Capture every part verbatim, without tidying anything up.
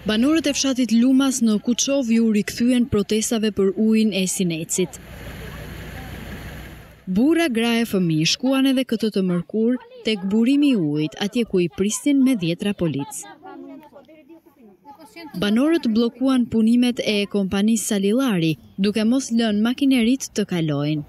Banorët e fshatit Lumas në Kuçov ju rikthyen protestave për ujin e Sinecit. Burra, gra e fëmijë shkuan edhe këtë të mërkur tek burimi i ujit, atje ku i prisnin me dhjetra polic. Banorët bllokuan punimet e kompanisë Salillari, duke mos lënë makinerit të kalojnë.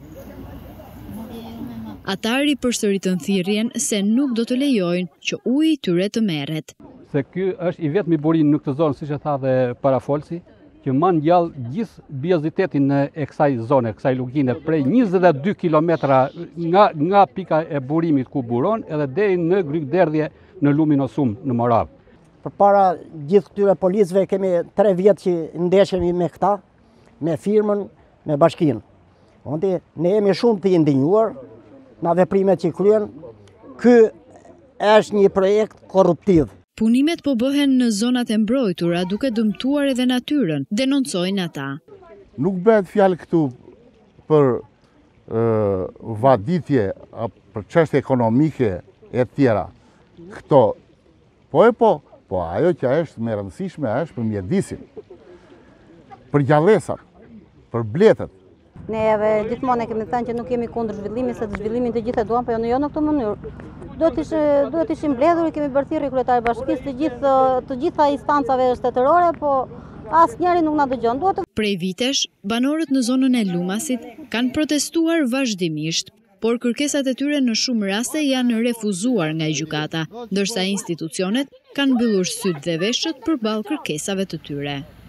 Ata ripërsëritën thirrjen se nuk do të lejojnë që uji i tyre të merret. Se ky është i vetmi burim në këtë zonë, siç e tha dhe parafolsi, që man gjallë gjithë biozitetin e kësaj zone, kësaj lugine, prej njëzet e dy kilometra nga, nga pika e burimit ku buron, edhe deri në Grykderdhje në Luminosum në Moravë. Përpara gjithë këtyre policëve kemi tre vjetë që ndeshemi me këta, me firmën, me bashkinë. Ondi, ne jemi shumë të indinjuar nga veprimet që kryen. Ky është një projekt korruptiv. Punimet po bëhen në zonat e mbrojtura duke dëmtuar edhe natyrën, denoncojnë ata. Nuk bëhet fjalë këtu për uh, vaditje, për çështje ekonomike e tjera. Këto, po e po, po ajo që është më e rëndësishme është për mjedisin, për gjallësat, për bletët. Ne gjithmonë kemi thënë që nuk jemi kundër zhvillimit, se zhvillimin të gjithë e duan, po jo në këtë mënyrë. Duhet të ishim mbledhur, kemi bërë thirrje kryetari bashkisë të gjithë të gjitha instancave shtetërore, po asnjëri nuk na dëgjon. Duhet të... Prej vitesh, banorët në zonën e Lumasit kanë protestuar vazhdimisht, por kërkesat e tyre në shumë raste janë refuzuar nga gjykata, ndërsa institucionet kanë mbyllur sytë dhe veshët përballë kërkesave të tyre.